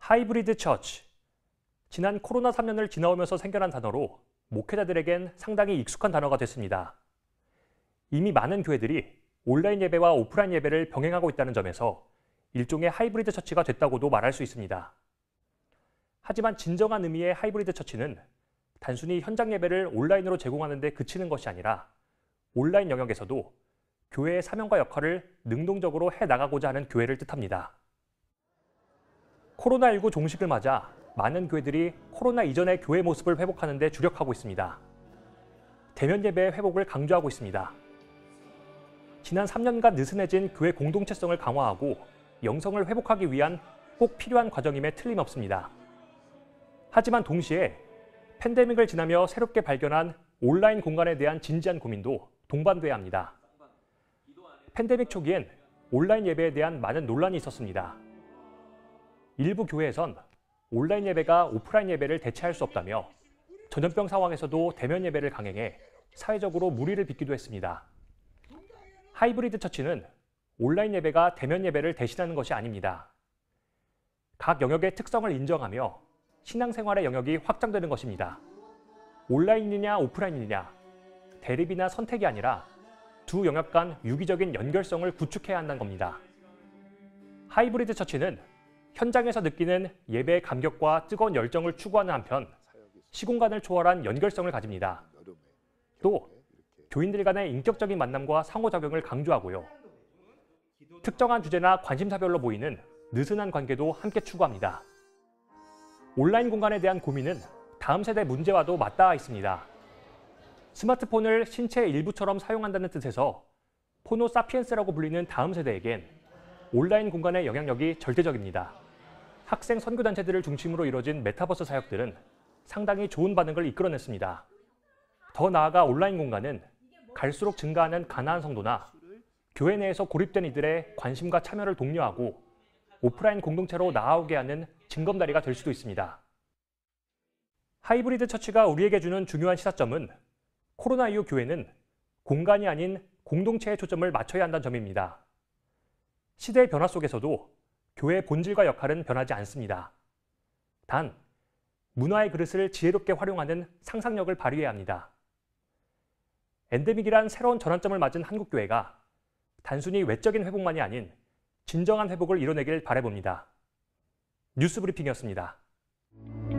하이브리드 처치. 지난 코로나 3년을 지나오면서 생겨난 단어로 목회자들에겐 상당히 익숙한 단어가 됐습니다. 이미 많은 교회들이 온라인 예배와 오프라인 예배를 병행하고 있다는 점에서 일종의 하이브리드 처치가 됐다고도 말할 수 있습니다. 하지만 진정한 의미의 하이브리드 처치는 단순히 현장 예배를 온라인으로 제공하는 데 그치는 것이 아니라 온라인 영역에서도 교회의 사명과 역할을 능동적으로 해나가고자 하는 교회를 뜻합니다. 코로나19 종식을 맞아 많은 교회들이 코로나 이전의 교회 모습을 회복하는 데 주력하고 있습니다. 대면 예배의 회복을 강조하고 있습니다. 지난 3년간 느슨해진 교회 공동체성을 강화하고 영성을 회복하기 위한 꼭 필요한 과정임에 틀림없습니다. 하지만 동시에 팬데믹을 지나며 새롭게 발견한 온라인 공간에 대한 진지한 고민도 동반돼야 합니다. 팬데믹 초기엔 온라인 예배에 대한 많은 논란이 있었습니다. 일부 교회에선 온라인 예배가 오프라인 예배를 대체할 수 없다며 전염병 상황에서도 대면 예배를 강행해 사회적으로 물의를 빚기도 했습니다. 하이브리드 처치는 온라인 예배가 대면 예배를 대신하는 것이 아닙니다. 각 영역의 특성을 인정하며 신앙생활의 영역이 확장되는 것입니다. 온라인이냐 오프라인이냐, 대립이나 선택이 아니라 두 영역 간 유기적인 연결성을 구축해야 한다는 겁니다. 하이브리드 처치는 현장에서 느끼는 예배의 감격과 뜨거운 열정을 추구하는 한편 시공간을 초월한 연결성을 가집니다. 또 교인들 간의 인격적인 만남과 상호작용을 강조하고요. 특정한 주제나 관심사별로 보이는 느슨한 관계도 함께 추구합니다. 온라인 공간에 대한 고민은 다음 세대 문제와도 맞닿아 있습니다. 스마트폰을 신체의 일부처럼 사용한다는 뜻에서 포노 사피엔스라고 불리는 다음 세대에겐 온라인 공간의 영향력이 절대적입니다. 학생 선교단체들을 중심으로 이뤄진 메타버스 사역들은 상당히 좋은 반응을 이끌어냈습니다. 더 나아가 온라인 공간은 갈수록 증가하는 가나안 성도나 교회 내에서 고립된 이들의 관심과 참여를 독려하고 오프라인 공동체로 나아오게 하는 징검다리가 될 수도 있습니다. 하이브리드 처치가 우리에게 주는 중요한 시사점은 코로나 이후 교회는 공간이 아닌 공동체에 초점을 맞춰야 한다는 점입니다. 시대의 변화 속에서도 교회의 본질과 역할은 변하지 않습니다. 단, 문화의 그릇을 지혜롭게 활용하는 상상력을 발휘해야 합니다. 엔데믹이란 새로운 전환점을 맞은 한국교회가 단순히 외적인 회복만이 아닌 진정한 회복을 이뤄내길 바라봅니다. 뉴스브리핑이었습니다.